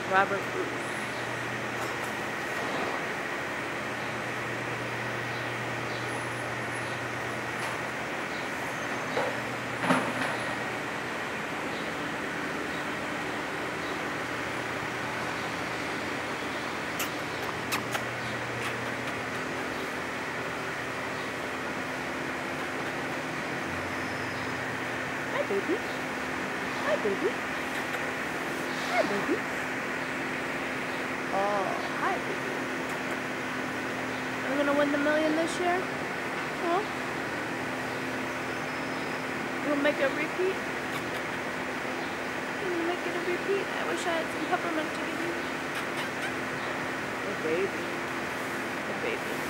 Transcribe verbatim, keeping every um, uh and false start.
Robert Bruce. Hi, baby. Hi, baby. Hi, baby. Oh, hi, baby. I'm gonna win the million this year? Huh? We'll make a repeat? We'll make it a repeat? I wish I had some peppermint to give you. Oh, baby. Oh, baby.